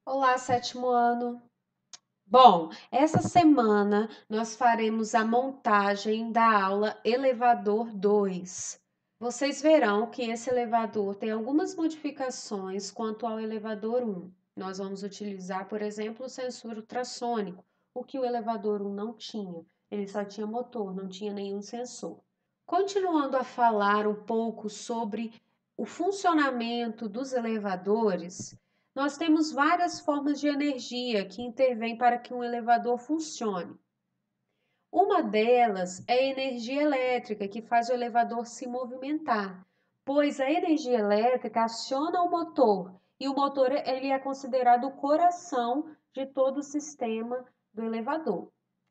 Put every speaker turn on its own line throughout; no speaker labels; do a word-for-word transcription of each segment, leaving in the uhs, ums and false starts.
Olá, sétimo ano. Bom, essa semana nós faremos a montagem da aula Elevador dois. Vocês verão que esse elevador tem algumas modificações quanto ao elevador um. Nós vamos utilizar, por exemplo, o sensor ultrassônico, o que o elevador um não tinha. Ele só tinha motor, não tinha nenhum sensor. Continuando a falar um pouco sobre o funcionamento dos elevadores, nós temos várias formas de energia que intervêm para que um elevador funcione. Uma delas é a energia elétrica, que faz o elevador se movimentar, pois a energia elétrica aciona o motor, e o motor ele é considerado o coração de todo o sistema do elevador.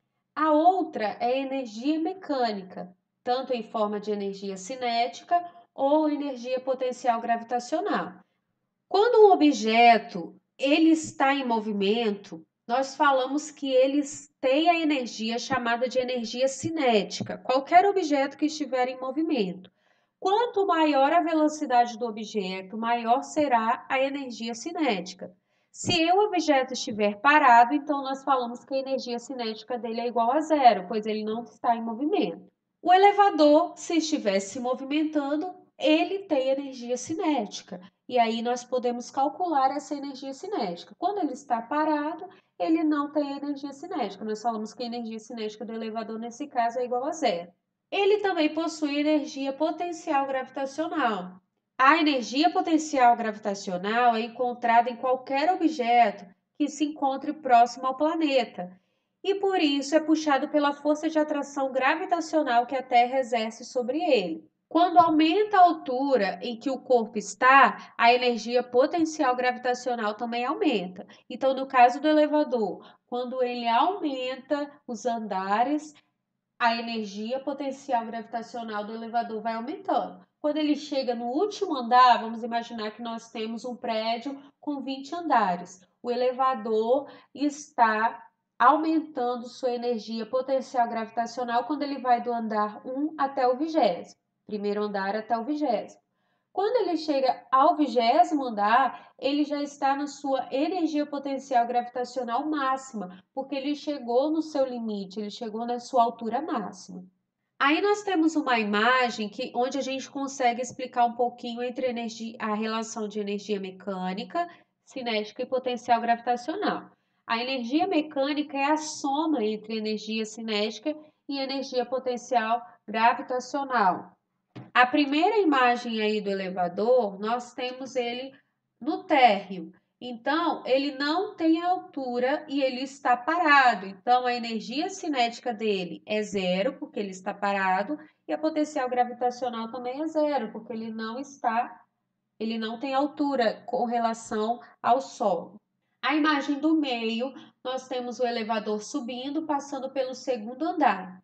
A outra é a energia mecânica, tanto em forma de energia cinética ou energia potencial gravitacional. Quando um objeto ele está em movimento, nós falamos que eles têm a energia chamada de energia cinética, qualquer objeto que estiver em movimento. Quanto maior a velocidade do objeto, maior será a energia cinética. Se o objeto estiver parado, então nós falamos que a energia cinética dele é igual a zero, pois ele não está em movimento. O elevador, se estiver se movimentando, ele tem energia cinética. E aí nós podemos calcular essa energia cinética. Quando ele está parado, ele não tem energia cinética. Nós falamos que a energia cinética do elevador, nesse caso, é igual a zero. Ele também possui energia potencial gravitacional. A energia potencial gravitacional é encontrada em qualquer objeto que se encontre próximo ao planeta, e por isso é puxado pela força de atração gravitacional que a Terra exerce sobre ele. Quando aumenta a altura em que o corpo está, a energia potencial gravitacional também aumenta. Então, no caso do elevador, quando ele aumenta os andares, a energia potencial gravitacional do elevador vai aumentando. Quando ele chega no último andar, vamos imaginar que nós temos um prédio com vinte andares. O elevador está aumentando sua energia potencial gravitacional quando ele vai do andar um até o vigésimo. Primeiro andar até o vigésimo. Quando ele chega ao vigésimo andar, ele já está na sua energia potencial gravitacional máxima, porque ele chegou no seu limite, ele chegou na sua altura máxima. Aí nós temos uma imagem que, onde a gente consegue explicar um pouquinho entre energia, a relação de energia mecânica, cinética e potencial gravitacional. A energia mecânica é a soma entre energia cinética e energia potencial gravitacional. A primeira imagem aí do elevador, nós temos ele no térreo. Então, ele não tem altura e ele está parado. Então, a energia cinética dele é zero, porque ele está parado, e a potencial gravitacional também é zero, porque ele não está, ele não tem altura com relação ao solo. A imagem do meio, nós temos o elevador subindo, passando pelo segundo andar.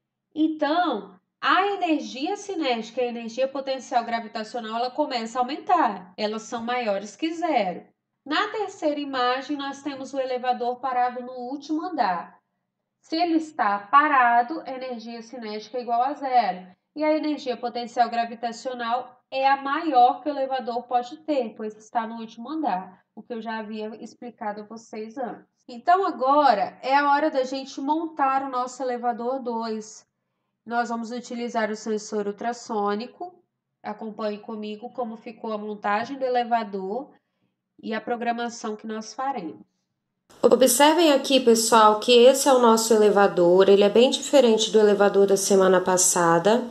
Então, a energia cinética e a energia potencial gravitacional, ela começa a aumentar. Elas são maiores que zero. Na terceira imagem, nós temos o elevador parado no último andar. Se ele está parado, a energia cinética é igual a zero. E a energia potencial gravitacional é a maior que o elevador pode ter, pois está no último andar, o que eu já havia explicado a vocês antes. Então, agora é a hora da gente montar o nosso elevador dois. Nós vamos utilizar o sensor ultrassônico. Acompanhe comigo como ficou a montagem do elevador e a programação que nós faremos.
Observem aqui, pessoal, que esse é o nosso elevador. Ele é bem diferente do elevador da semana passada.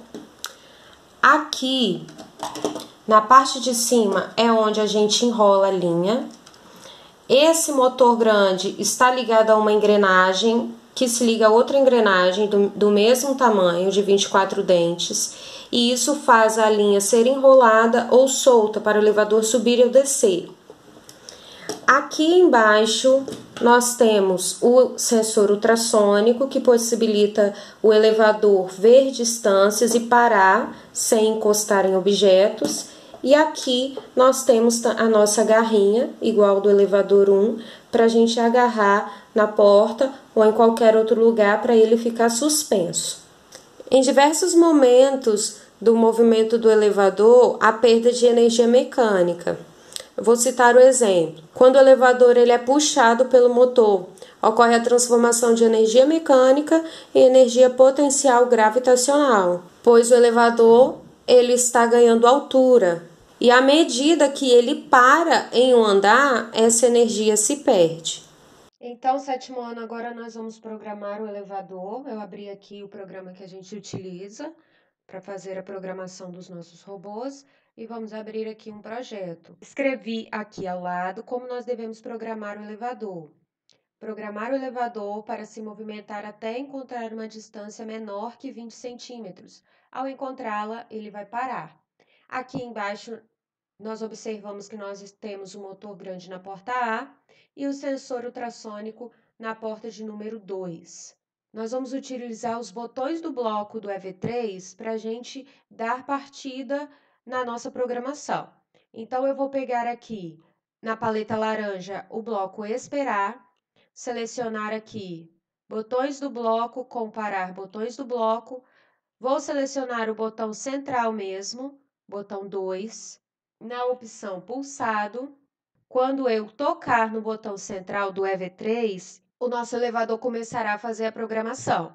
Aqui, na parte de cima, é onde a gente enrola a linha. Esse motor grande está ligado a uma engrenagem que se liga a outra engrenagem do, do mesmo tamanho, de vinte e quatro dentes, e isso faz a linha ser enrolada ou solta para o elevador subir ou descer. Aqui embaixo nós temos o sensor ultrassônico, que possibilita o elevador ver distâncias e parar sem encostar em objetos. E aqui nós temos a nossa garrinha, igual do elevador um, para a gente agarrar na porta ou em qualquer outro lugar para ele ficar suspenso. Em diversos momentos do movimento do elevador, há perda de energia mecânica. Eu vou citar o exemplo. Quando o elevador ele é puxado pelo motor, ocorre a transformação de energia mecânica em energia potencial gravitacional, pois o elevador ele está ganhando altura. E à medida que ele para em um andar, essa energia se perde.
Então, sétimo ano, agora nós vamos programar o elevador. Eu abri aqui o programa que a gente utiliza para fazer a programação dos nossos robôs e vamos abrir aqui um projeto. Escrevi aqui ao lado como nós devemos programar o elevador. Programar o elevador para se movimentar até encontrar uma distância menor que vinte centímetros. Ao encontrá-la, ele vai parar. Aqui embaixo, nós observamos que nós temos o motor grande na porta A e o sensor ultrassônico na porta de número dois. Nós vamos utilizar os botões do bloco do E V três para a gente dar partida na nossa programação. Então, eu vou pegar aqui na paleta laranja o bloco Esperar, selecionar aqui botões do bloco, comparar botões do bloco, vou selecionar o botão central mesmo, botão dois, na opção pulsado. Quando eu tocar no botão central do E V três, o nosso elevador começará a fazer a programação.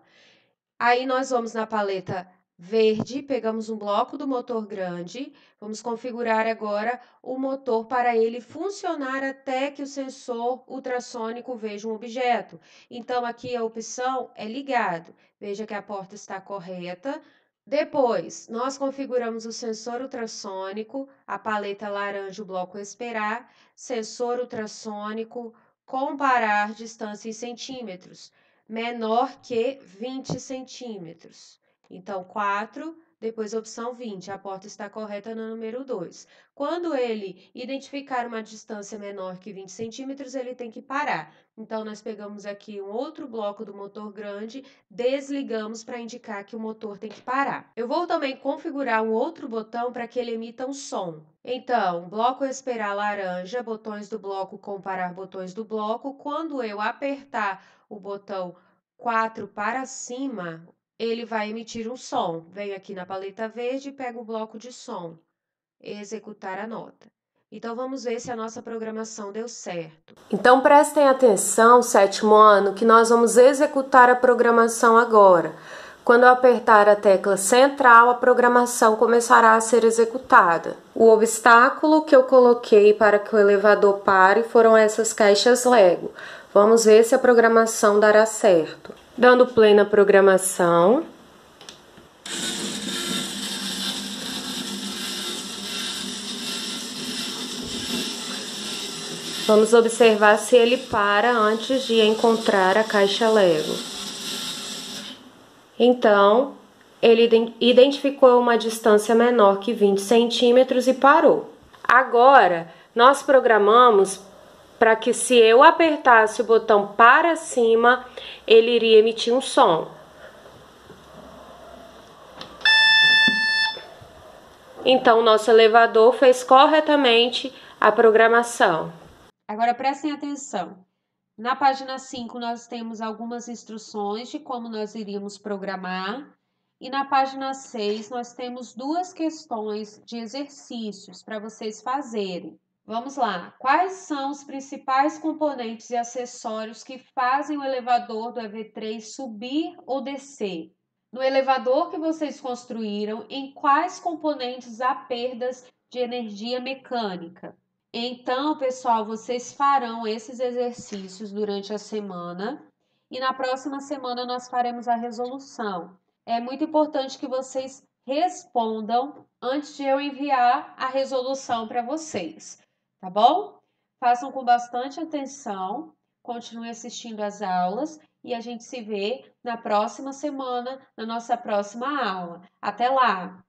Aí nós vamos na paleta verde, pegamos um bloco do motor grande, vamos configurar agora o motor para ele funcionar até que o sensor ultrassônico veja um objeto. Então, aqui a opção é ligado. Veja que a porta está correta. Depois, nós configuramos o sensor ultrassônico, a paleta laranja, o bloco Esperar, sensor ultrassônico, comparar distância em centímetros, menor que vinte centímetros. Então, quatro, depois a opção vinte, a porta está correta no número dois. Quando ele identificar uma distância menor que vinte centímetros, ele tem que parar. Então, nós pegamos aqui um outro bloco do motor grande, desligamos para indicar que o motor tem que parar. Eu vou também configurar um outro botão para que ele emita um som. Então, bloco Esperar laranja, botões do bloco comparar botões do bloco. Quando eu apertar o botão quatro para cima, ele vai emitir um som. Venho aqui na paleta verde e pego o bloco de som. Executar a nota. Então, vamos ver se a nossa programação deu certo.
Então, prestem atenção, sétimo ano, que nós vamos executar a programação agora. Quando eu apertar a tecla central, a programação começará a ser executada. O obstáculo que eu coloquei para que o elevador pare foram essas caixas Lego. Vamos ver se a programação dará certo. Dando play na programação. Vamos observar se ele para antes de encontrar a caixa Lego. Então, ele identificou uma distância menor que vinte centímetros e parou. Agora, nós programamos para que se eu apertasse o botão para cima, ele iria emitir um som. Então, nosso elevador fez corretamente a programação.
Agora prestem atenção. Na página cinco, nós temos algumas instruções de como nós iríamos programar. E na página seis, nós temos duas questões de exercícios para vocês fazerem. Vamos lá. Quais são os principais componentes e acessórios que fazem o elevador do E V três subir ou descer? No elevador que vocês construíram, em quais componentes há perdas de energia mecânica? Então, pessoal, vocês farão esses exercícios durante a semana e na próxima semana nós faremos a resolução. É muito importante que vocês respondam antes de eu enviar a resolução para vocês, tá bom? Façam com bastante atenção, continuem assistindo às aulas e a gente se vê na próxima semana, na nossa próxima aula. Até lá!